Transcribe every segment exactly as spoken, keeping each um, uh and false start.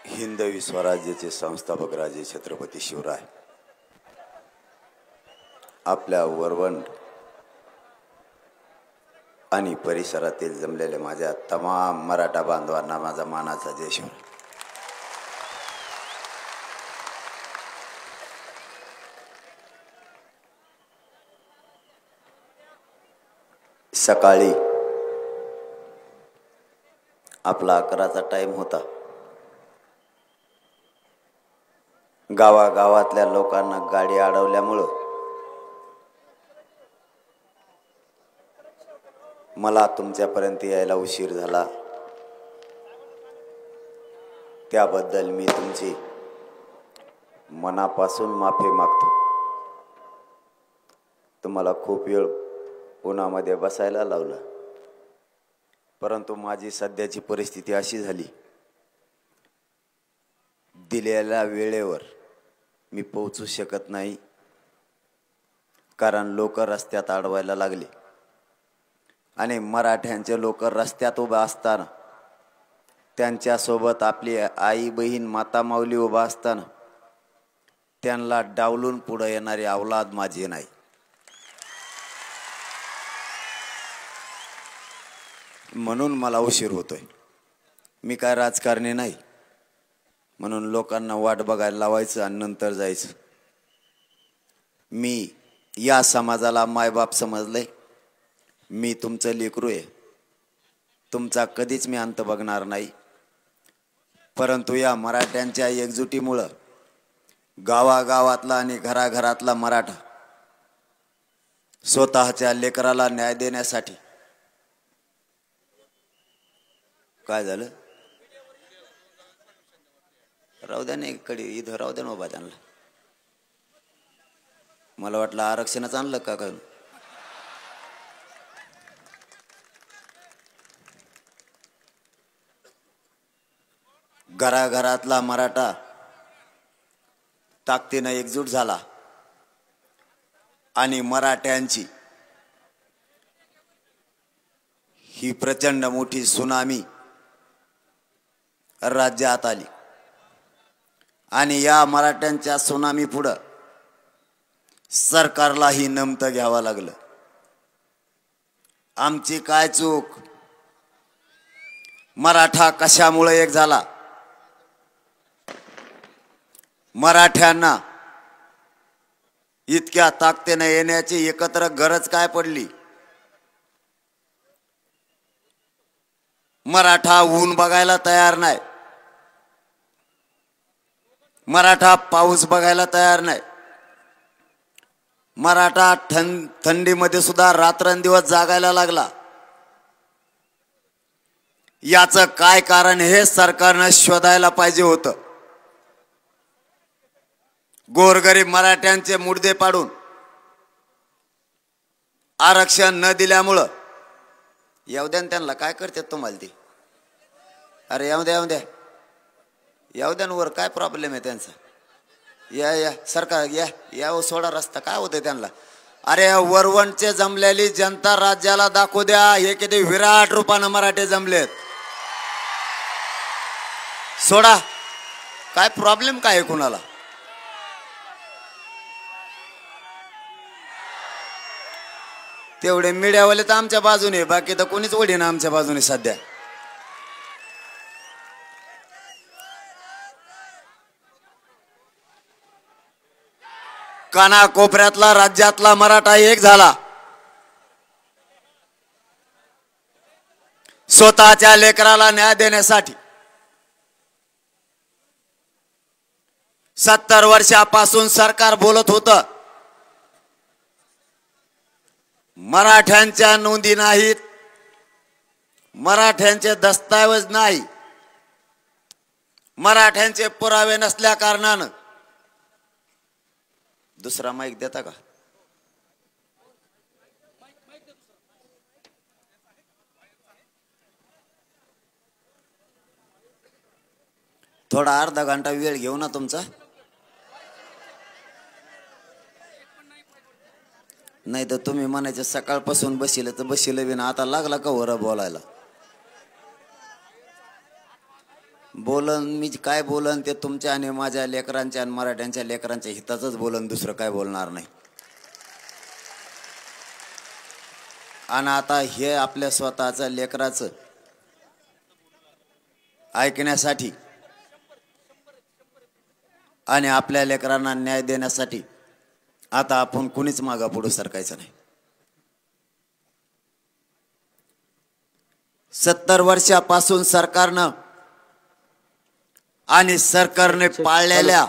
हिंदवी स्वराज्याचे संस्थापक राजे छत्रपती शिवराय आपल्या वरवंट आणि परिसरातील जमलेले माझ्या तमाम मराठा बांधवांना माझा मानाचा जय शिवराय. सकाळी आपला अकराचा टाइम होता. गावागावातल्या लोकांना गाडी अडवल्यामुळं मला तुमच्यापर्यंत यायला उशीर झाला. त्याबद्दल मी तुमची मनापासून माफी मागतो. तुम्हाला खूप वेळ उन्हामध्ये बसायला लावलं, परंतु माझी सध्याची परिस्थिती अशी झाली, दिलेल्या वेळेवर मी पोहोचू शकत नाही, कारण लोक रस्त्यात अडवायला लागले आणि मराठ्यांचे लोक रस्त्यात उभा असताना, त्यांच्यासोबत आपली आई बहीण माता माऊली उभा असताना त्यांना डावलून पुढे येणारी अवलाद माझी नाही. म्हणून मला उशीर होतोय. मी काय राजकारणी नाही, म्हणून लोकांना वाट बघायला लावायचं आणि नंतर जायचं. मी या समाजाला मायबाप समजलंय. मी तुमचं लेकरू आहे. तुमचा कधीच मी अंत बघणार नाही. परंतु या मराठ्यांच्या एकजुटीमुळं गावागावातला आणि घराघरातला मराठा स्वतःच्या लेकराला न्याय देण्यासाठी काय झालं, राहू द्या नाही कडे इथं राहू द्या ना बाबा त्यांना. मला वाटलं आरक्षणच आणलं का काय. घराघरातला मराठा ताकदीनं एकजूट झाला आणि मराठ्यांची ही प्रचंड मोठी सुनामी राज्यात आली आणि या मराठ्यांच्या सुनामी पुढं सरकारलाही नमतं घ्यावं लागलं. आमची काय चूक, मराठा कशामुळे एक झाला, मराठ्यांना इतक्या ताकदीने येण्याची एकत्र गरज काय पडली. मराठा ऊन बघायला तयार नाही, मराठा पाऊस बघायला तयार नाही, मराठा थं थंडीमध्ये सुद्धा रात्रंदिवस जागायला लागला. याचं काय कारण हे सरकारनं शोधायला पाहिजे होतं. गोरगरीब मराठ्यांचे मुडदे पाडून आरक्षण न दिल्यामुळं येऊ द्या त्यांना, काय करतात तुम्हाला ते. अरे येऊ द्या येऊ द्या येऊ द्या वर, काय प्रॉब्लेम आहे त्यांचा. या या सरकार या या सोडा रस्ता, काय होतं त्यांना. अरे वरवंटचे जमलेली जनता राज्याला दाखवू द्या, हे किती विराट रूपानं मराठे जमलेत. सोडा, काय प्रॉब्लेम काय आहे कुणाला. तेवढे मीडियावाले तर आमच्या बाजूने, बाकी तर कोणीच वडीन आमच्या बाजूने सध्या. कानाकोपऱ्यातला राज्यातला मराठा एक झाला. स्वतःच्या लेकराला न्याय देण्यासाठी सत्तर वर्षापासून सरकार बोलत होतं, मराठ्यांच्या नोंदी नाहीत, मराठ्यांचे दस्तऐवज नाही, मराठ्यांचे पुरावे नसल्या कारणानं. दुसरा माईक देता का. थोडा अर्धा घंटा वेळ घेऊ ना तुमचा. नाही तर तुम्ही म्हणायचे सकाळपासून बसिले तर बसिले बी ना, आता लागला का वर बोलायला. बोलन मी काय बोलन ते तुमच्या आणि माझ्या लेकरांच्या आणि मराठ्यांच्या लेकरांच्या हिताचंच बोलन, दुसरं काय बोलणार नाही. आणि आता हे आपल्या स्वतःचं लेकराचं ऐकण्यासाठी आणि आपल्या लेकरांना न्याय देण्यासाठी आता आपण कुणीच मागा पुढे सरकायचं नाही. सत्तर वर्षापासून सरकारनं आणि सरकारने पाळलेल्या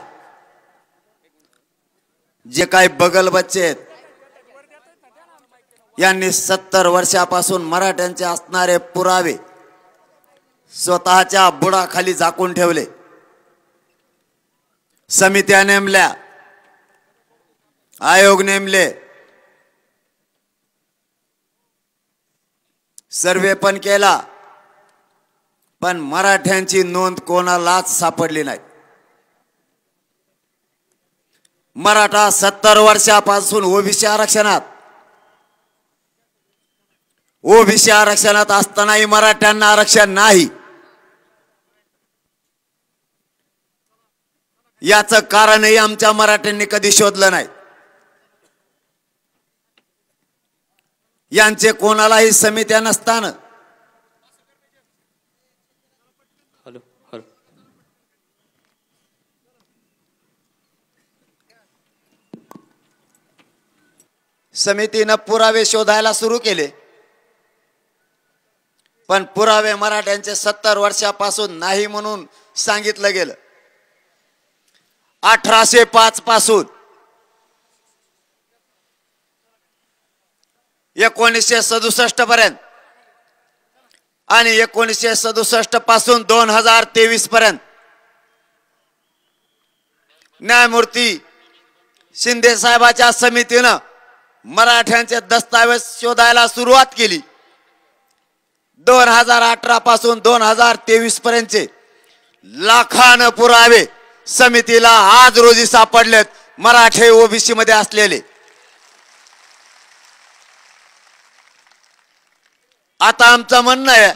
जे काही बगल बच्चे आहेत यांनी सत्तर वर्षापासून मराठ्यांचे असणारे पुरावे स्वतःच्या बुडाखाली झाकून ठेवले. समित्या नेमल्या, आयोग नेमले, सर्वे पण केला, पण मराठ्यांची नोंद कोणालाच सापडली नाही. मराठा सत्तर वर्षापासून ओबीसी आरक्षणात ओबीसी आरक्षणात असतानाही मराठ्यांना आरक्षण नाही. याचं कारणही आमच्या मराठ्यांनी कधी शोधलं नाही. यांचे कोणालाही समित्या नसताना हॅलो हॅलो समितीनं पुरावे शोधायला सुरू केले, पण पुरावे मराठ्यांचे सत्तर वर्षापासून नाही म्हणून सांगितलं गेलं. अठराशे पाच पासून एकोणीसशे सदुसष्ट पर्यंत आणि एकोणीसशे सदुसष्ट पासून दोन हजार तेवीस पर्यंत न्यायमूर्ती शिंदे साहेबाच्या समितीनं मराठ्यांचे दस्तावेज शोधायला सुरुवात केली. दोन हजार अठरा पासून दोन हजार तेवीस पर्यंतचे लाखानं पुरावे समितीला आज रोजी सापडलेत मराठे ओबीसी मध्ये असलेले. आता आमचं म्हणणं आहे,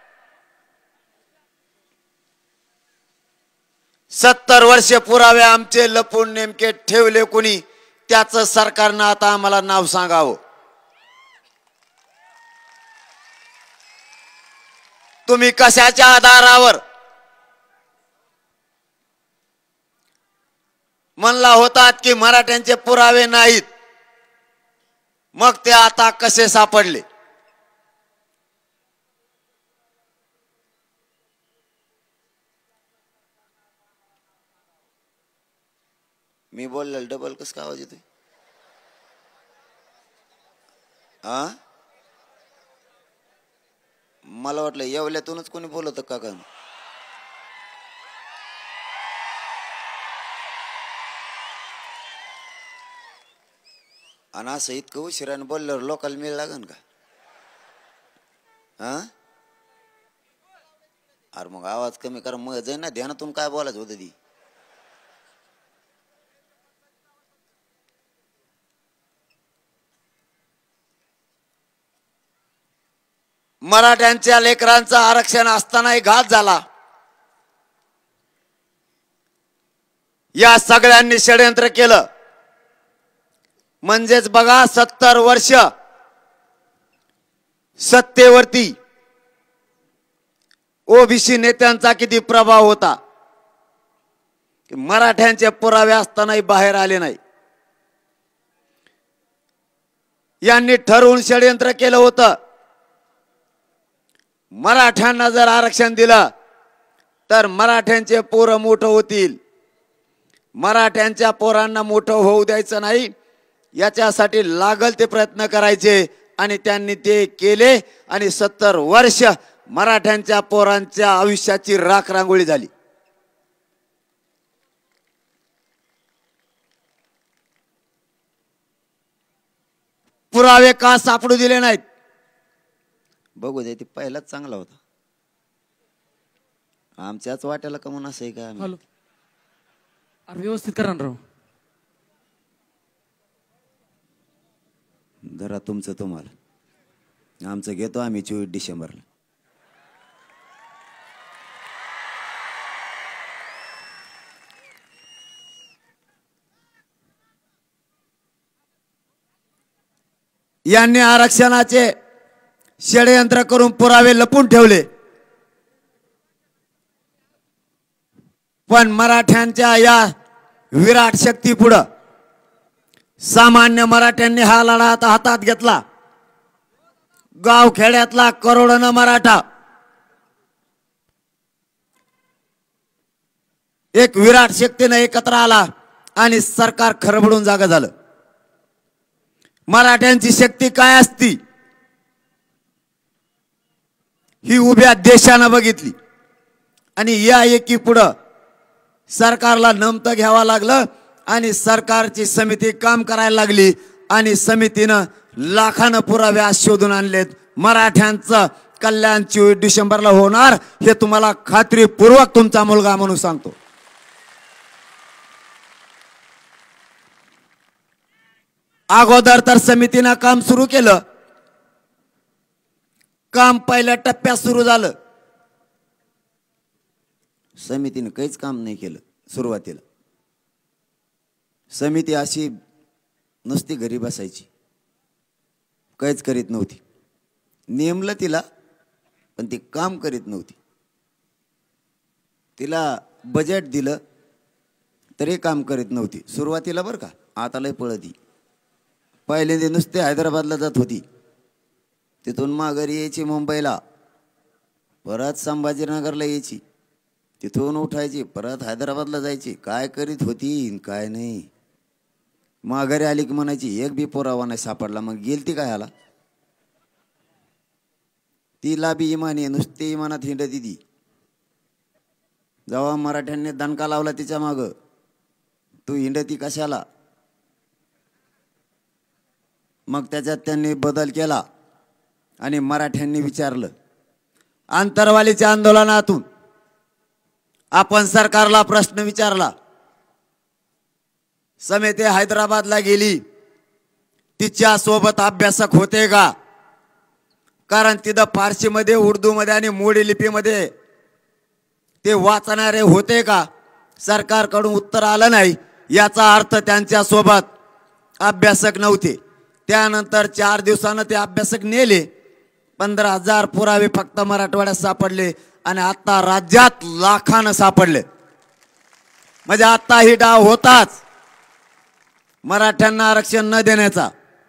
सत्तर वर्षे पुरावे आमचे लपून नेमके ठेवले कोणी, त्याचं सरकारनं आता आम्हाला नाव सांगावं. तुम्ही कशाच्या आधारावर म्हणला होतात की मराठ्यांचे पुरावे नाहीत, मग ते आता कसे सापडले? मी बोललो डबल कस का आवाज येतोय? आ मला वाटलं येवल्यातूनच कोणी बोलत का का? आणि असं इतकं उशिराने बोलल्यावर लोकांना मिळ लागन का? हा अरे मग आवाज कमी करा, मग जाईन ना ध्यानातून काय बोलायचं होतं ती. मराठ्यांच्या लेकरांचं आरक्षण असतानाही घात झाला. या सगळ्यांनी षडयंत्र केलं. म्हणजेच बघा, सत्तर वर्ष सत्तेवरती ओबीसी नेत्यांचा किती प्रभाव होता. मराठ्यांचे पुरावे असतानाही बाहेर आले नाही. यांनी ठरवून षडयंत्र केलं होतं, मराठ्यांना जर आरक्षण दिलं तर मराठ्यांचे पोरं मोठं होतील, मराठ्यांच्या पोरांना मोठं होऊ द्यायचं नाही, याच्यासाठी लागल ते प्रयत्न करायचे. आणि त्यांनी ते केले आणि सत्तर वर्ष मराठ्यांच्या पोरांच्या आयुष्याची राख रांगोळी झाली. पुरावे का सापडू दिले नाहीत? बघू दे, ते पहिलाच चांगला होता. आमच्याच वाट्याला कमून असं आहे का? हॅलो अरे व्यवस्थित करा ना राव. जरा तुमचं तुम्हाला, आमचं घेतो आम्ही चोवीस डिसेंबरला. यांनी आरक्षणाचे षडयंत्र करून पुरावे लपून ठेवले, पण मराठ्यांच्या या विराट शक्ती पुढे सामान्य मराठ्यांनी हा लढा हातात घेतला. गाव खेड्यातला करोडोनं मराठा एक विराट शक्तीने एकत्र आला आणि सरकार खरबडून जागा झालं. मराठ्यांची शक्ती काय असती ही उभ्या देशानं बघितली आणि या एकी पुढं सरकारला नमतं घ्यावं लागलं आणि सरकारची समिती काम करायला लागली आणि समितीनं लाखानं पुरावे आज शोधून आणलेत. मराठ्यांचं कल्याण चोवीस डिसेंबरला होणार हे तुम्हाला खात्रीपूर्वक तुमचा मुलगा म्हणून सांगतो. अगोदर तर समितीनं काम सुरू केलं. काम पहिल्या टप्प्यात सुरू झालं. समितीने काहीच काम नाही केलं. सुरुवातीला समिती अशी नुसती घरी बसायची, काहीच करीत नव्हती. नेमलं तिला पण ती काम करीत नव्हती. तिला बजेट दिलं तरी काम करीत नव्हती सुरुवातीला बरं का. आता लय पळती. पहिल्यांदा नुसते हैदराबादला जात होती, तिथून माघारी यायची मुंबईला, परत संभाजीनगरला यायची, तिथून उठायची परत हैदराबादला जायची. काय करीत होती काय नाही. माघारी आली की म्हणायची एक बी पुरावा नाही सापडला. मग गेल ती काय आला. तिला बी इमानी नुसते इमानात हिंडती ती. जेव्हा मराठ्यांनी दणका लावला तिच्या माग, तू हिंडती कशाला. मग त्याच्यात त्यांनी बदल केला आणि मराठ्यांनी विचारलं. आंतरवालीच्या आंदोलनातून आपण सरकारला प्रश्न विचारला. समिती हैदराबादला गेली, तिच्या सोबत अभ्यासक होते का. कारण तिथं फारसीमध्ये, उर्दूमध्ये आणि मोडी लिपीमध्ये ते वाचणारे होते का. सरकारकडून उत्तर आलं नाही. याचा अर्थ त्यांच्या सोबत अभ्यासक नव्हते. त्यानंतर चार दिवसानं ते अभ्यासक नेले. पंधरा हजार पुरावे फक्त मराठवाड्यात सापडले आणि आता राज्यात लाखानं सापडले. म्हणजे आता ही डाव होताच मराठ्यांना आरक्षण न देण्याचा.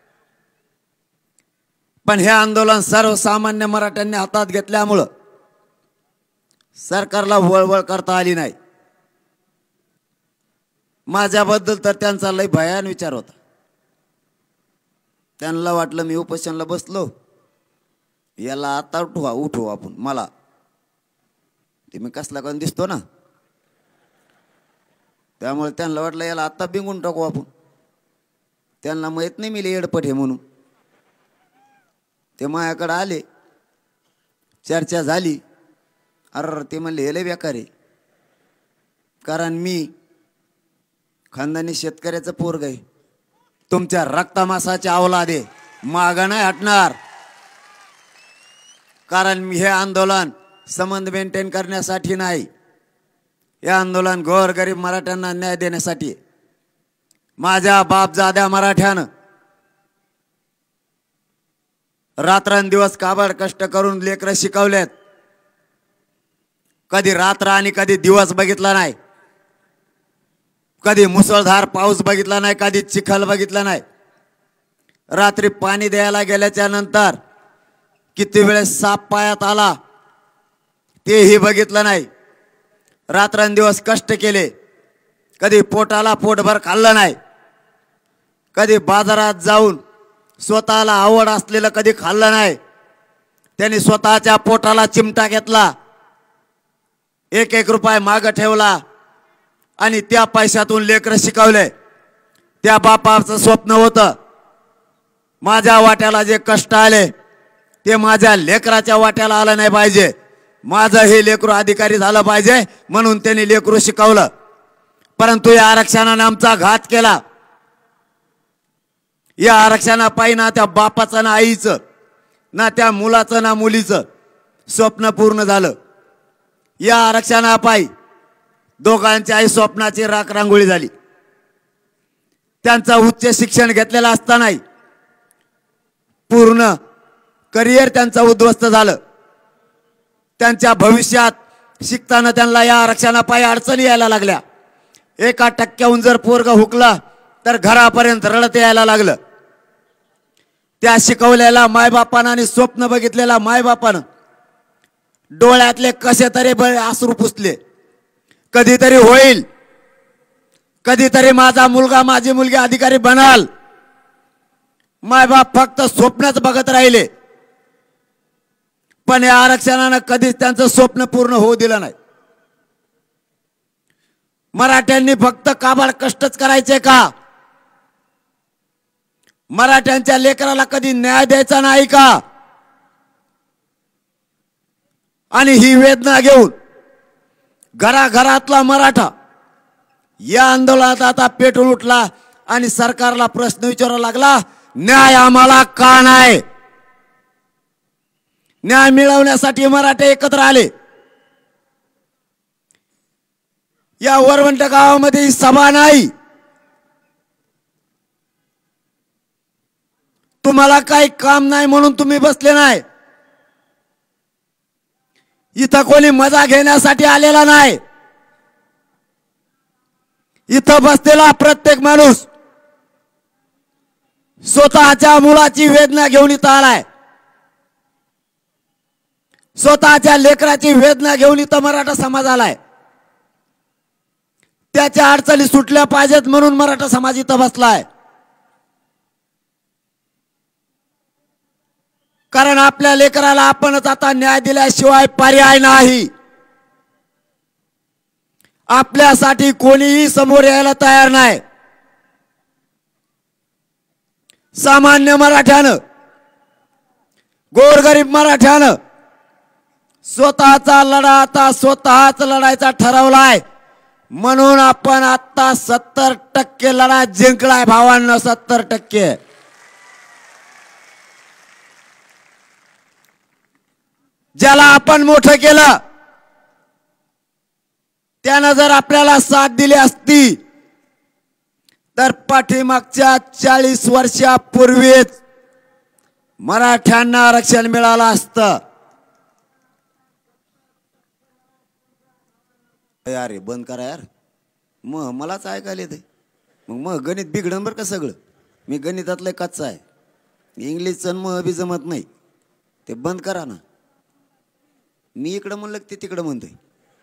पण हे आंदोलन सर्वसामान्य मराठ्यांनी हातात घेतल्यामुळं सरकारला वळवळ करता आली नाही. माझ्याबद्दल तर त्यांचा लय भयान विचार होता. त्यांना वाटलं मी उपोषणला बसलो, याला आता उठवा उठवू आपण. मला ते मी कसला कोण दिसतो ना, त्यामुळे त्यांना वाटलं याला आता बिंगून टाकू आपण. त्यांना माहित नाही मी येडपट हे म्हणून. ते माझ्याकडे आले, चर्चा झाली. अरे ते म्हणले हे लय बेकार आहे, कारण मी खानदानी शेतकऱ्याचं पोरग आहे, तुमच्या रक्तमासाचे अवलाद आहे, मागं नाही हटणार. कारण मी हे आंदोलन संबंध मेंटेन करण्यासाठी नाही, हे आंदोलन गोरगरीब मराठ्यांना न्याय देण्यासाठी. माझ्या बापजाद्या मराठ्यानं रात्रंदिवस काबड कष्ट करून लेकरं शिकवलेत. कधी रात्र आणि कधी दिवस बघितला नाही, कधी मुसळधार पाऊस बघितला नाही, कधी चिखल बघितला नाही. रात्री पाणी द्यायला गेल्याच्या नंतर किती वेळेस साप पायात आला तेही बघितलं नाही. रात्रंदिवस कष्ट केले, कधी पोटाला पोटभर खाल्लं नाही, कधी बाजारात जाऊन स्वतःला आवड असलेलं कधी खाल्लं नाही. त्यांनी स्वतःच्या पोटाला चिमटा घेतला, एक एक रुपये मागं ठेवला आणि त्या पैशातून लेकरं शिकवले. त्या बापाचं स्वप्न होतं माझ्या वाट्याला जे कष्ट आले ते माझ्या लेकराच्या वाट्याला आलं नाही पाहिजे, माझं हे लेकरू अधिकारी झालं पाहिजे, म्हणून त्यांनी लेकरू शिकवलं. परंतु या आरक्षणाने आमचा घात केला. या आरक्षणापायी ना त्या बापाचं ना आईचं ना त्या मुलाचं ना मुलीचं स्वप्न पूर्ण झालं. या आरक्षणापायी दोघांच्या आई स्वप्नाची राख रांगोळी झाली. त्यांचं उच्च शिक्षण घेतलेलं असतानाही पूर्ण करिअर त्यांचं उद्ध्वस्त झालं. त्यांच्या भविष्यात शिकताना त्यांना या आरक्षणापायी अडचणी यायला लागल्या. एका टक्क्याहून जर पोरग हुकला तर घरापर्यंत रडत यायला लागलं. त्या शिकवलेल्या मायबापानं आणि स्वप्न बघितलेल्या मायबापानं डोळ्यातले कसे तरी अश्रू पुसले. कधीतरी होईल, कधीतरी माझा मुलगा माझी मुलगी अधिकारी बनाल. मायबाप फक्त स्वप्नच बघत राहिले, पण या आरक्षणानं कधीच त्यांचं स्वप्न पूर्ण होऊ दिलं नाही. मराठ्यांनी फक्त काबाड कष्टच करायचे का? मराठ्यांच्या लेकराला कधी न्याय द्यायचा नाही का? आणि ही वेदना घेऊन घराघरातला मराठा या आंदोलनात आता पेटून उठला आणि सरकारला प्रश्न विचारावा लागला, न्याय आम्हाला का नाही? न्याय मिळवण्यासाठी मराठे एकत्र आले. या वरवंट गावामध्ये ही सभा नाही. तुम्हाला काही काम नाही म्हणून तुम्ही बसले नाही. इथं कोणी मजा घेण्यासाठी आलेला नाही. इथं बसलेला प्रत्येक माणूस स्वतःच्या मुलाची वेदना घेऊन इथं आलाय. स्वतःच्या लेकराची वेदना घेऊन इथं मराठा समाज आलाय. त्याच्या अडचणी सुटल्या पाहिजेत म्हणून मराठा समाज इथं बसलाय. कारण आपल्या लेकराला आपणच आता न्याय दिल्याशिवाय पर्याय नाही. आपल्यासाठी कोणीही समोर यायला तयार नाही. सामान्य मराठ्यानं, गोरगरीब मराठ्यानं स्वतःचा लढा आता स्वतःच लढायचा ठरवलाय. म्हणून आपण आता सत्तर टक्के लढा जिंकलाय भावांनो, सत्तर टक्के. ज्याला आपण मोठं केलं त्यानं जर आपल्याला साथ दिली असती तर पाठीमागच्या चाळीस वर्षापूर्वीच मराठ्यांना आरक्षण मिळालं असतं. यार बंद करा यार, मग मलाच ऐकायला येते. मग मग गणित बिघडन बरं का सगळं. मी गणितातलं कच्चा आहे. इंग्लिशचं मग बी जमत नाही. ते बंद करा ना. मी इकडं म्हणलं ते तिकडं म्हणतोय.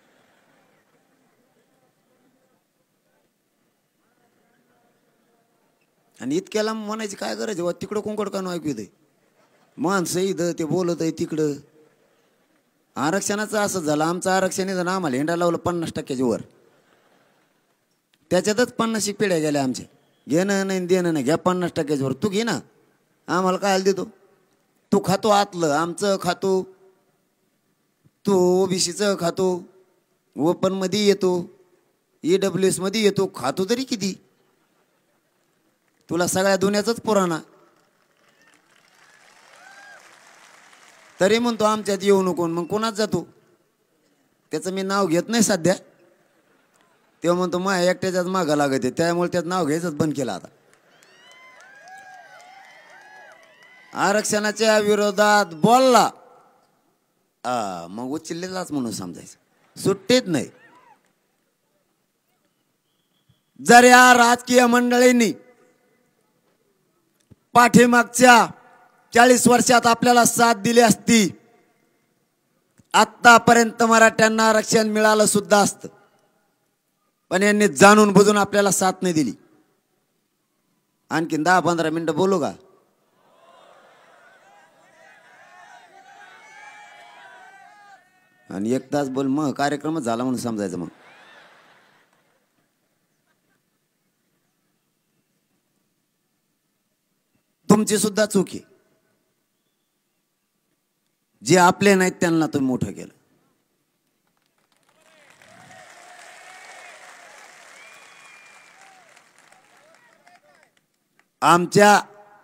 आणि इतक्याला म्हणायची काय गरज आहे? तिकडं कोंकड कानू ऐकू येते. माणसं इथं ते बोलत आहे तिकडं. आरक्षणाचं असं झालं, आमचं आरक्षण इथं आम्हाला हिंडा लावलं पन्नास टक्क्याच्या वर. त्याच्यातच पन्नास पिढ्या गेल्या आमच्या. घेणं नाही देणं नाही, घ्या पन्नास टक्क्याच्या वर. तू घे ना, आम्हाला काय देतो? तू खातो आतलं, आमचं खातो. तू ओबीसीचं खातो, ओपन मध्ये येतो, ईडब्ल्यू एस मध्ये येतो. खातो तरी किती? तुला सगळ्या दुनियाचाच पुराणा. तरी म्हणतो आमच्यात येऊ नको. मग कोणाच जातो? त्याचं मी नाव घेत नाही सध्या. तेव्हा म्हणतो माझ्या एकट्याच्याच मागं लागत आहे, त्यामुळे त्याचं नाव घ्यायचंच बंद केलं आता. आरक्षणाच्या विरोधात बोलला आ मग उचललेलाच म्हणून समजायचं. सुट्टीत नाही. जर या राजकीय मंडळींनी पाठीमागच्या चाळीस वर्षात आपल्याला साथ दिली असती, आतापर्यंत मराठ्यांना आरक्षण मिळालं सुद्धा असतं. पण यांनी जाणून बुजून आपल्याला साथ नाही दिली. आणखीन दहा पंधरा मिनिटं बोलू का? आणि एक तास बोल, मग कार्यक्रमच झाला म्हणून समजायचं. मग तुमची सुद्धा चूक आहे. जे आपले नाहीत त्यांना तुम्ही मोठं केलं. आमच्या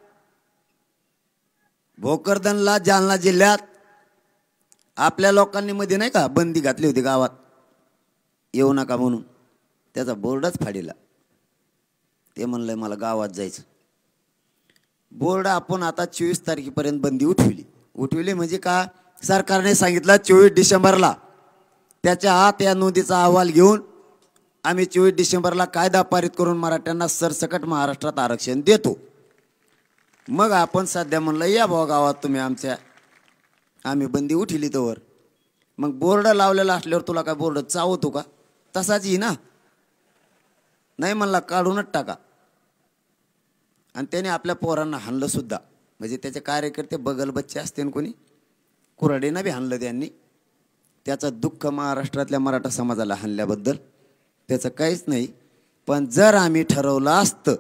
भोकरदनला जालना जिल्ह्यात आपल्या लोकांनी मध्ये नाही का बंदी घातली होती गावात येऊ नका म्हणून. त्याचा बोर्डच फाडीला. ते म्हणलंय मला गावात जायचं. बोर्ड आपण आता चोवीस तारखेपर्यंत बंदी उठविली उठविली म्हणजे का सरकारने सांगितलं चोवीस डिसेंबरला त्याच्या आत या नोंदीचा अहवाल घेऊन आम्ही चोवीस डिसेंबरला कायदा पारित करून मराठ्यांना सरसकट महाराष्ट्रात आरक्षण देतो. मग आपण सध्या म्हणलं या भाऊ गावात तुम्ही आमच्या आम्ही बंदी उठली तोवर मग बोर्ड लावलेला असल्यावर तुला काय बोर्ड चावतो का तसाच ही ना नाही म्हणला काढूनच टाका. आणि त्याने आपल्या पोरांना हाणलं सुद्धा म्हणजे त्याचे कार्यकर्ते बगल बच्चे असते कोणी कुऱ्हाडीनं बी हाणलं त्यांनी. त्याचं दुःख महाराष्ट्रातल्या मराठा समाजाला हाणल्याबद्दल त्याचं काहीच नाही. पण जर आम्ही ठरवलं असतं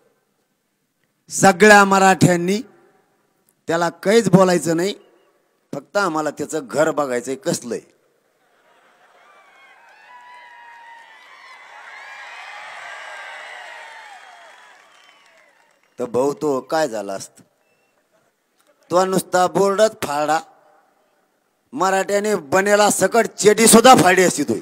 सगळ्या मराठ्यांनी त्याला काहीच बोलायचं नाही फक्त आम्हाला त्याचं घर बघायचंय कसलंय. तर भाऊ तो काय झाला असत तो नुसता बोर्डच फाडा मराठ्याने बनेला सकट चेडी सुद्धा फाडी असती तो.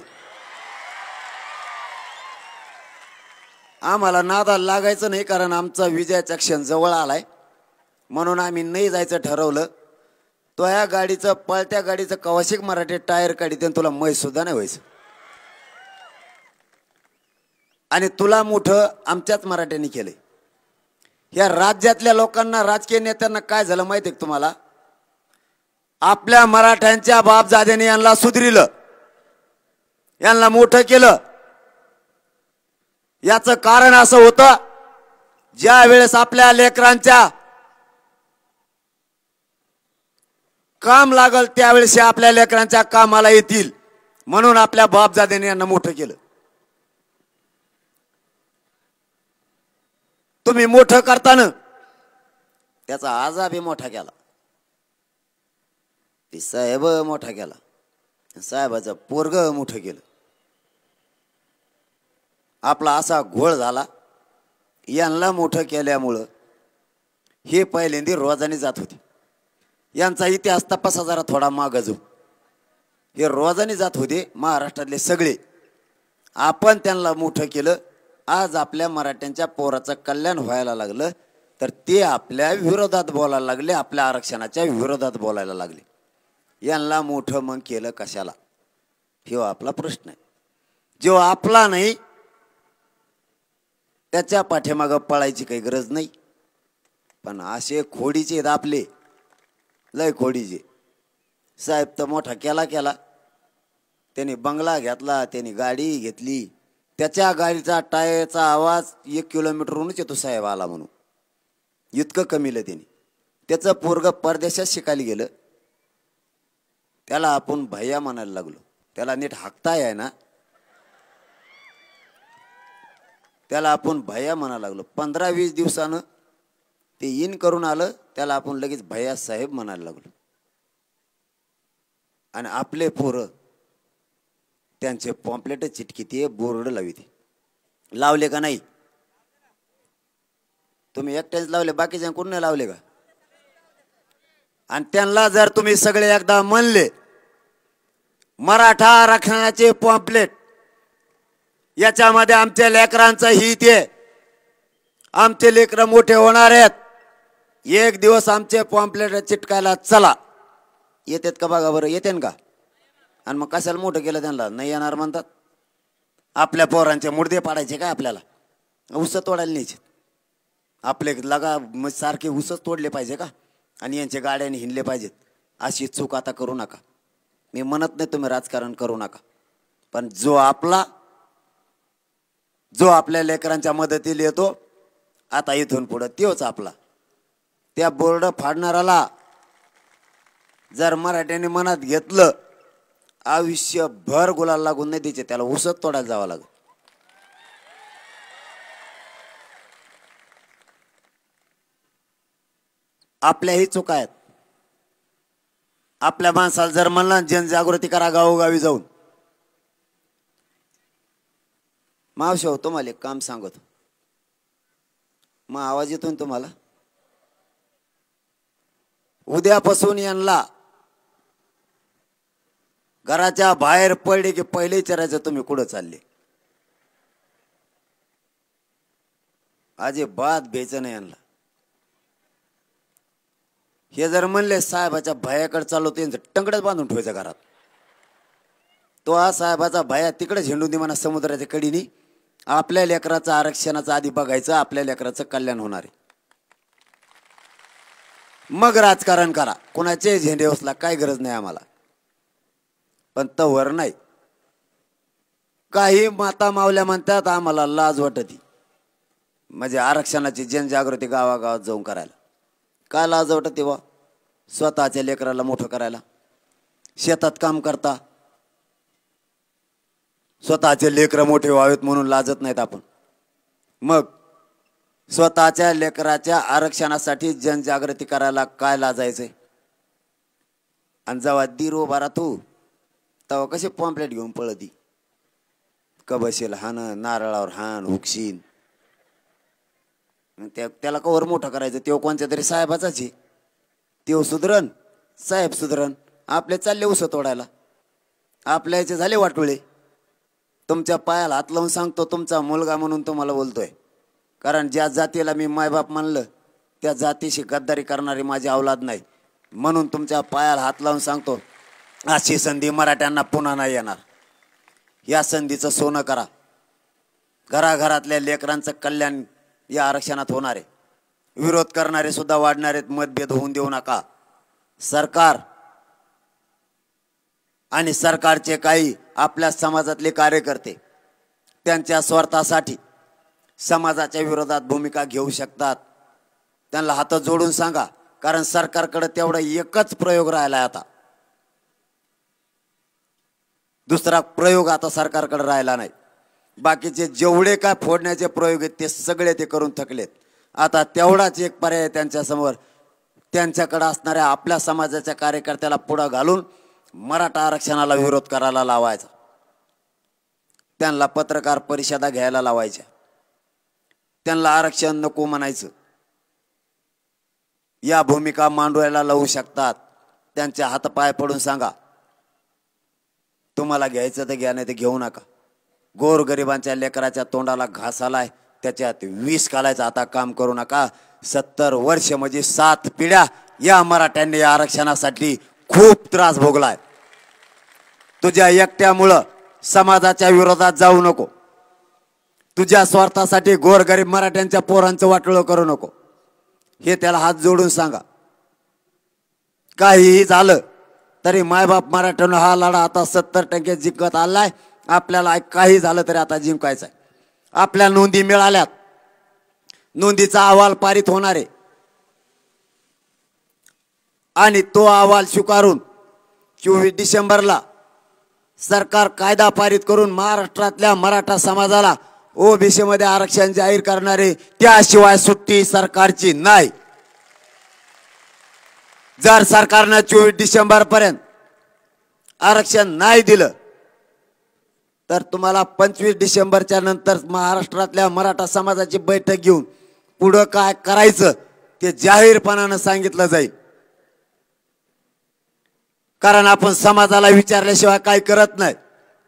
आम्हाला नादाला लागायचं नाही कारण आमचा विजयाचा क्षण जवळ आलाय म्हणून आम्ही नाही जायचं ठरवलं. तो या गाडीचं पळत्या गाडीचं कवाशिक मराठी टायर काढी त्यानं तुला मै सुद्धा नाही व्हायचं. आणि तुला मोठं आमच्याच मराठ्यांनी केलंय. या राज्यातल्या लोकांना राजकीय नेत्यांना काय झालं माहिती आहे तुम्हाला आपल्या मराठ्यांच्या बापजाद्याने यांना सुधरिलं यांना मोठं केलं. याचं कारण असं होतं ज्या वेळेस आपल्या लेकरांच्या काम लागल त्यावेळेस आपल्या लेकरांच्या कामाला येतील म्हणून आपल्या बापजाद्याने यांना मोठं केलं. तुम्ही मोठं करताना त्याचा आजाबी मोठा केला ती साहेब मोठा केला साहेबाचं पोरग मोठं केलं. आपला असा घोळ झाला यांना मोठं केल्यामुळं हे पहिल्यांदा रोजाने जात होते. यांचा इतिहास तपासा जरा थोडा मागं जो हे रोजाने जात होते महाराष्ट्रातले सगळे. आपण त्यांना मोठं केलं. आज आपल्या मराठ्यांच्या पोराचं कल्याण व्हायला लागलं तर ते आपल्या विरोधात बोलायला लागले आपल्या आरक्षणाच्या विरोधात बोलायला लागले. यांना मोठं मग केलं कशाला हे आपला प्रश्न आहे. जो आपला नाही त्याच्या पाठीमागं पळायची काही गरज नाही. पण असे खोडीचे आपले लय खोडीचे साहेब तर मोठा केला केला त्याने बंगला घेतला त्याने गाडी घेतली त्याच्या गाडीचा टायरचा आवाज एक किलोमीटरहूनच येतो साहेब आला म्हणून इतकं कमीलं त्याने. त्याचं पोरग परदेशात शिकायला गेलं त्याला आपण भैया म्हणायला लागलो. त्याला नीट हाकताय आहे ना त्याला आपण भैया म्हणायला लागलो. पंधरा वीस दिवसानं ते इन करून आलं त्याला आपण लगेच भैया साहेब म्हणायला लागलो. आणि आपले पोरं त्यांचे पॉम्पलेट चिटकीते बोर्ड लाविते. लावले का नाही तुम्ही एकट्याच लावले बाकीच्या कोण नाही लावले का. आणि त्यांना जर तुम्ही सगळे एकदा म्हणले मराठा आरक्षणाचे पॉम्पलेट याच्यामध्ये आमच्या लेकरांचं हित आहे आमचे लेकर मोठे होणार आहेत एक दिवस आमचे पॉम्पलेट चिटकायला चला येतात का बघा बरं येते का. आणि मग कशाला मोठं केलं त्यांना नाही येणार म्हणतात. आपल्या पोरांचे मुडदे पाडायचे काय आपल्याला उसं तोडायला न्यायचे आपले लगा मग सारखे उसच तोडले पाहिजे का आणि यांच्या गाड्याने हिंडले पाहिजेत. अशी चूक आता करू नका. मी म्हणत नाही तुम्ही राजकारण करू नका पण जो आपला जो आपल्या लेकरांच्या मदतीला येतो आता इथून पुढं तोच आपला. त्या बोर्ड फाडणाराला जर मराठ्याने मनात घेतलं आयुष्यभर गुलाल लागून नाही द्यायचे त्याला उसत तोडायला जावं लागेल. आपल्याही चुका आहेत. आपल्या माणसाला जर म्हणलं जनजागृती करा गावोगावी जाऊन मावशी हो तुम्हाला एक काम सांगतो मग आवाज येतो ना तुम्हाला. उद्यापासून यांना घराच्या बाहेर पडले की पहिले विचारायचं तुम्ही कुठं चालले. अजिबात भ्यायचं नाही यांना. हे जर म्हणले साहेबाच्या भयाकडे चाललो त्यांचं टंगडच बांधून ठेवायचं घरात. तो हा साहेबाचा भया तिकडे झेंडून दे म्हणा समुद्राच्या कडीनी. आपल्या लेकराचं आरक्षणाचं आधी बघायचं, आपल्या लेकराचं कल्याण होणार आहे. मग राजकारण करा, कोणाचे झेंडे उचला, काय गरज नाही आम्हाला. पण तवर नाही. काही माता मावल्या म्हणतात आम्हाला लाज वाटती, म्हणजे आरक्षणाची जनजागृती गावागावात जाऊन करायला. काय लाज वाटते वा? स्वतःच्या लेकराला मोठं करायला. शेतात काम करता, स्वतःचे लेकरं मोठे व्हावेत म्हणून लाजत नाहीत आपण. मग स्वतःच्या लेकराच्या आरक्षणासाठी जनजागृती करायला काय लाजायचंय? आणि जेव्हा दीर उभा राहतो तेव्हा कशी पॉम्पलेट घेऊन पळती, कबशील हान, नारळावर हान, हुकशीन. त्या त्याला कवर मोठं करायचं? तेव्हा कोणत्या तरी साहेबाचाच आहे. तेव्हा सुधरण, साहेब सुधरण. आपले चालले उस तोडायला, आपल्या याचे झाले वाटोळे. तुमच्या पायाला हात लावून सांगतो, तुमचा मुलगा म्हणून तुम्हाला बोलतोय. कारण ज्या जातीला मी मायबाप मानलं त्या जातीशी गद्दारी करणारी माझी औलाद नाही. म्हणून तुमच्या पायाला हात लावून सांगतो, अशी संधी मराठ्यांना पुन्हा नाही येणार. या संधीचं सोनं करा. घराघरातल्या लेकरांचं कल्याण या आरक्षणात होणार आहे. विरोध करणारे सुद्धा वाढणार आहेत. मतभेद होऊन देऊ नका. सरकार आणि सरकारचे काही आपल्या समाजातले कार्यकर्ते त्यांच्या स्वार्थासाठी समाजाच्या विरोधात भूमिका घेऊ शकतात. त्यांना हात जोडून सांगा, कारण सरकारकडे तेवढा एकच प्रयोग राहिलाय आता. दुसरा प्रयोग आता सरकारकडे राहिला नाही. बाकीचे जेवढे काय फोडण्याचे प्रयोग आहेत ते सगळे ते करून थकलेत. आता तेवढाच एक पर्याय त्यांच्या समोर, त्यांच्याकडे असणाऱ्या आपल्या समाजाच्या कार्यकर्त्याला पुढे घालून मराठा आरक्षणाला विरोध करायला लावायचा. त्यांना पत्रकार परिषदा घ्यायला लावायच्या. त्यांना आरक्षण नको म्हणायचं. या भूमिका मांडवायला लावू शकतात. त्यांच्या हातपाय पडून सांगा, तुम्हाला घ्यायचं तर घ्या, नाही तर घेऊ नका. गोरगरिबांच्या लेकराच्या तोंडाला घास आलाय, त्याच्यात विष घालायचं आता काम करू नका. सत्तर वर्ष म्हणजे सात पिढ्या या मराठ्यांनी या आरक्षणासाठी खूप त्रास भोगलाय. तुझ्या एकट्यामुळं समाजाच्या विरोधात जाऊ नको. तुझ्या स्वार्थासाठी गोरगरीब मराठ्यांच्या पोरांचं वाटोळं करू नको. हे त्याला हात जोडून सांगा. काहीही झालं तरी मायबाप मराठ्यानं हा लढा आता सत्तर टक्के जिंकत आलाय. आपल्याला काही झालं तरी आता जिंकायचं आहे. आपल्या नोंदी मिळाल्यात, नोंदीचा अहवाल पारित होणार आहे आणि तो अहवाल स्वीकारून चोवीस डिसेंबरला सरकार कायदा पारित करून महाराष्ट्रातल्या मराठा समाजाला ओबीसी मध्ये आरक्षण जाहीर करणारे, त्याशिवाय सुट्टी सरकारची नाही. जर सरकारनं चोवीस डिसेंबर पर्यंत आरक्षण नाही दिलं तर तुम्हाला पंचवीस डिसेंबरच्या नंतर महाराष्ट्रातल्या मराठा समाजाची बैठक घेऊन पुढं काय करायचं ते जाहीरपणानं सांगितलं जाईल. कारण आपण समाजाला विचारल्याशिवाय काय करत नाही.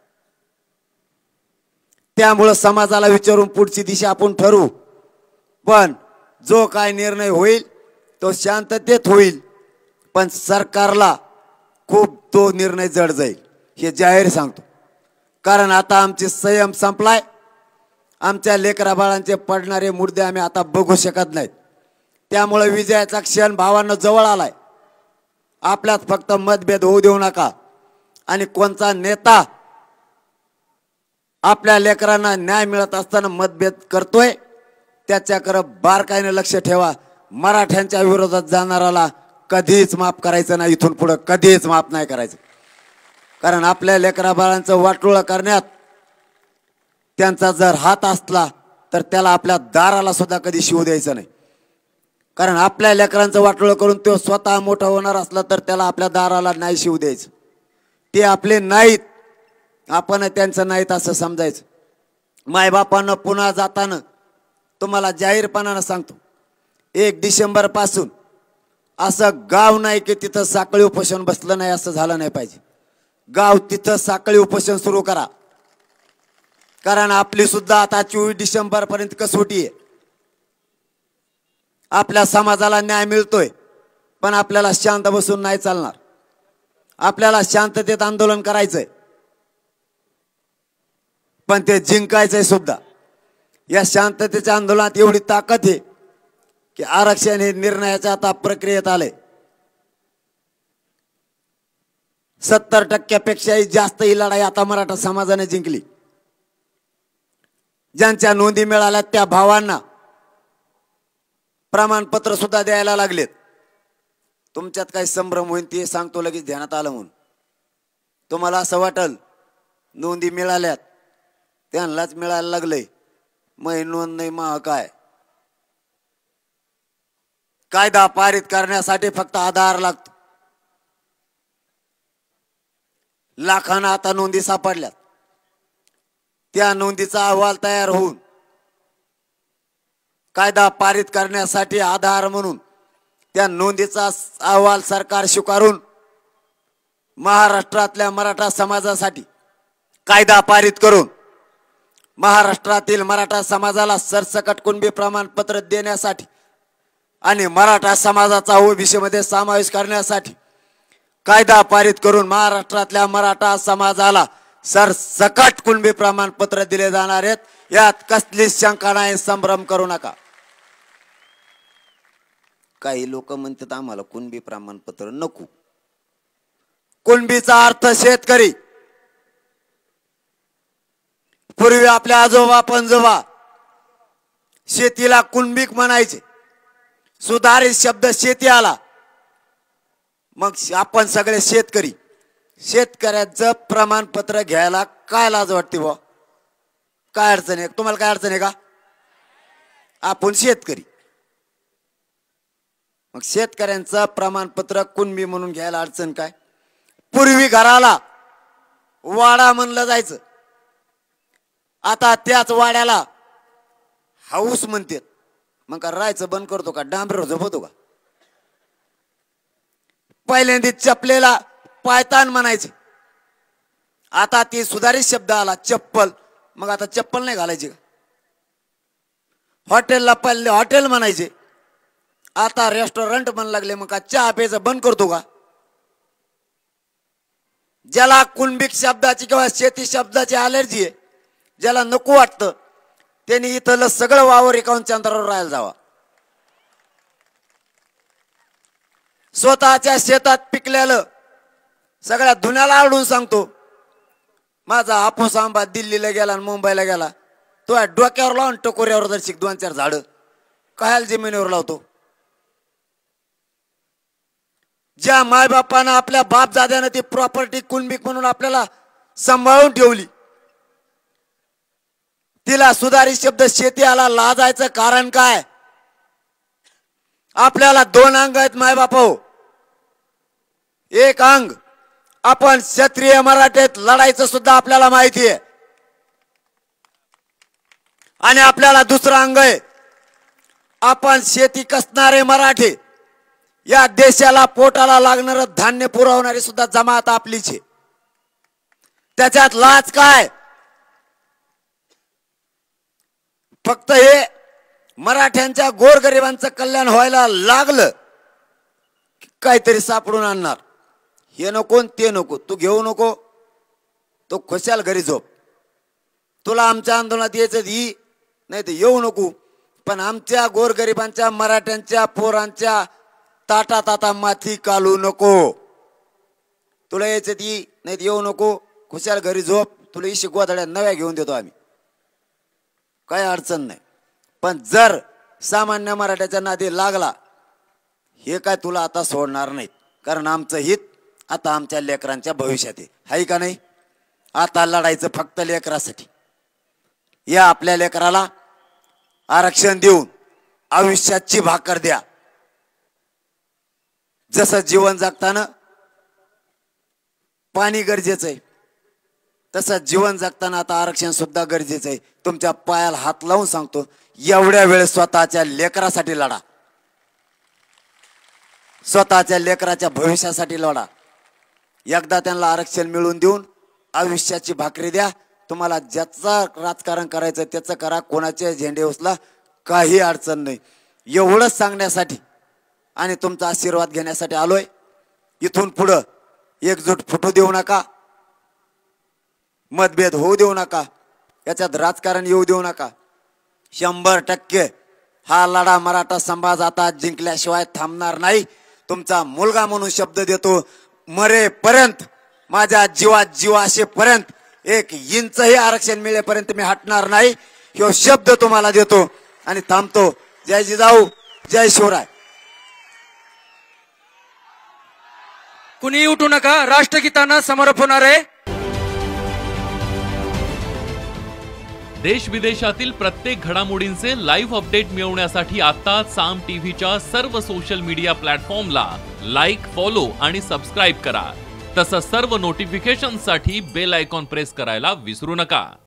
त्यामुळे समाजाला विचारून पुढची दिशा आपण ठरवू. पण जो काय निर्णय होईल तो शांततेत होईल. पण सरकारला खूप तो निर्णय जड जाईल हे जाहीर सांगतो. कारण आता आमचे संयम संपलाय. आमच्या लेकरा बाळांचे पडणारे मुद्दे आम्ही आता बघू शकत नाहीत. त्यामुळे विजयाचा क्षण भावांना जवळ आलाय. आपल्यात फक्त मतभेद होऊ देऊ नका. आणि कोणता नेता आपल्या लेकरांना न्याय मिळत असताना मतभेद करतोय त्याच्याकडे बारकाईने लक्ष ठेवा. मराठ्यांच्या विरोधात जाणाराला कधीच माफ करायचं नाही. इथून पुढे कधीच माफ नाही करायचं. कारण आपल्या लेकरा बाळांचं वाटोळं करण्यात त्यांचा जर हात असला तर त्याला आपल्या दाराला सुद्धा कधी शिवू द्यायचं नाही. कारण आपल्या लेकरांचं वाटोळं करून तो स्वतः मोठा होणार असला तर त्याला आपल्या दाराला नाही शिवू द्यायचं. ते आपले नाहीत, आपण त्यांचं नाहीत असं समजायचं. मायबापानं पुन्हा जाताना तुम्हाला जाहीरपणानं सांगतो, एक डिसेंबर पासून असं गाव नाही की तिथं साखळी उपोषण बसलं नाही असं झालं नाही पाहिजे. गाव तिथं साखळी उपोषण सुरू करा. कारण आपली सुद्धा आता चोवीस डिसेंबर पर्यंत कसोटी आहे. आपल्या समाजाला न्याय मिळतोय पण आपल्याला शांत बसून नाही चालणार. आपल्याला शांततेत आंदोलन करायचंय, पण ते जिंकायचंय सुद्धा. या शांततेच्या आंदोलनात एवढी ताकद आहे की आरक्षण हे निर्णयाच्या आता प्रक्रियेत आले. सत्तर टक्क्यापेक्षाही जास्त ही लढाई आता मराठा समाजाने जिंकली. ज्यांच्या नोंदी मिळाल्या त्या भावांना प्रमाणपत्र सुद्धा द्यायला लागलेत. तुमच्यात काही संभ्रम होईल ते सांगतो, लगेच ध्यानात आलं म्हणून. तुम्हाला असं वाटल नोंदी मिळाल्यात त्यांनाच मिळायला लागलंय, मग नोंद नाही मग काय. कायदा पारित करण्यासाठी फक्त आधार लागतो. लाखांना आता नोंदी सापडल्यात. त्या नोंदीचा अहवाल तयार होऊन कायदा पारित करण्यासाठी आधार म्हणून त्या नोंदीचा अहवाल सरकार स्वीकारून महाराष्ट्रातल्या मराठा समाजासाठी कायदा पारित करून महाराष्ट्रातील मराठा समाजाला सरसकट कुणबी प्रमाणपत्र देण्यासाठी आणि मराठा समाजाचा ओबीसी मध्ये समावेश करण्यासाठी कायदा पारित करून महाराष्ट्रातल्या मराठा समाजाला सरसकट कुणबी प्रमाणपत्र दिले जाणार आहेत. यात कसलीच शंका नाही, संभ्रम करू नका. काही लोक म्हणतात आम्हाला कुणबी प्रमाणपत्र नको. कुणबीचा अर्थ शेतकरी. पूर्वी आपल्या आजोबा पणजोबा शेतीला कुणबीक म्हणायचे. सुधारित शब्द शेती आला, मग आपण सगळे शेतकरी. शेतकऱ्याचं प्रमाणपत्र घ्यायला काय लाज वाटते बुवा? काय अडचण आहे? तुम्हाला काय अडचण आहे का? आपण शेतकरी. मग शेतकऱ्यांचं प्रमाणपत्र कुणबी म्हणून घ्यायला अडचण काय? पूर्वी घराला वाडा म्हणलं जायचं, आता त्याच वाड्याला हाऊस म्हणतात. मग का राहायचं बंद करतो का? डांबरीवर झोपतो का? पहिल्यांदा चपलेला पायतान म्हणायचे, आता ती सुधारित शब्द आला चप्पल. मग आता चप्पल नाही घालायची का? हॉटेलला पहिले हॉटेल म्हणायचे, आता रेस्टॉरंट म्हण लागले. मग का चहा प्यायचं बंद करतो का? ज्याला कुणबीक शब्दाची किंवा शेती शब्दाची अलर्जी आहे, ज्याला नको वाटतं, त्यांनी इथलं सगळं वावर एकावन्न चंद्रावर राहायला जावा. स्वतःच्या शेतात पिकलेलं सगळ्या धुण्याला आढळून सांगतो. माझा हापूस आंबा दिल्लीला गेला आणि मुंबईला गेला, तो डोक्यावर लावून टकोऱ्यावर जर शिक दोन चार झाड कायल जमिनीवर लावतो. ज्या मायबापानं आपल्या बापजाद्यानं ती प्रॉपर्टी कुणबीक म्हणून आपल्याला सांभाळून ठेवली, तिला सुधारित शब्द शेती आला लाजायचं कारण काय? आपल्याला दोन अंग आहेत मायबापा हो. एक अंग आपण क्षत्रिय मराठीत लढायचं सुद्धा आपल्याला माहिती आहे, आणि आपल्याला दुसरं अंग आहे आपण शेती कसणारे मराठी. या देशाला पोटाला लागणार धान्य पुरवणारी सुद्धा जमात आपलीच आहे. त्याच्यात लाज काय? फक्त हे मराठ्यांच्या गोरगरिबांचं कल्याण व्हायला लागलं काहीतरी सापडून आणणार. हे नको ते नको, तू घेऊ नको, तो खुशाल घरी झोप. तुला आमच्या आंदोलनात यायचं ही नाही तर येऊ नको, पण आमच्या गोरगरिबांच्या मराठ्यांच्या पोरांच्या ताटात आता माती कालू नको. तुला यायचं ती नाही तर येऊ नको, खुशाल घरी झोप. तुला इशी गोधड्या नव्या घेऊन देतो आम्ही, काही अडचण नाही. पण जर सामान्य मराठ्याच्या नादी लागला, हे काय तुला आता सोडणार नाहीत. कारण आमचं हित आता आमच्या लेकरांच्या भविष्यात आहे, हाय का नाही? आता लढायचं फक्त लेकरासाठी. या आपल्या लेकराला आरक्षण देऊन आयुष्याची भाकर द्या. जसं जीवन जगताना पाणी गरजेचं आहे, तसं जीवन जगताना आता आरक्षण सुद्धा गरजेचं आहे. तुमच्या पायाला हात लावून सांगतो, एवढ्या वेळ स्वतःच्या लेकरासाठी लढा, स्वतःच्या लेकराच्या भविष्यासाठी लढा. एकदा त्यांना आरक्षण मिळवून देऊन आयुष्याची भाकरी द्या. तुम्हाला ज्याचा राजकारण करायचं त्याचं करा, कोणाचे झेंडे उचला, काही अडचण नाही. एवढंच सांगण्यासाठी आणि तुमचा आशीर्वाद घेण्यासाठी आलोय. इथून पुढं एकजूट फुटू देऊ नका, मतभेद होऊ देऊ नका, याच्यात राजकारण येऊ देऊ नका. शंभर टक्के हा लढा मराठा समाज आता जिंकल्याशिवाय थांबणार नाही. तुमचा मुलगा म्हणून शब्द देतो, मरेपर्यंत, माझ्या जीवात जीव असेपर्यंत, एक इंचही आरक्षण मिळेपर्यंत मी हटणार नाही. ह्यो शब्द तुम्हाला देतो आणि थांबतो. जय जिजाऊ, जय शिवराय. कुणी उठू नका. राष्ट्रगीतांना समर्पण होणार आहे. देश विदेशातील प्रत्येक घडामोडींचे लाईव्ह अपडेट मिळवण्यासाठी आता साम टीव्हीच्या सर्व सोशल मीडिया प्लॅटफॉर्मला लाईक, फॉलो आणि सबस्क्राईब करा. तसंच सर्व नोटिफिकेशनसाठी बेल आयकॉन प्रेस करायला विसरू नका.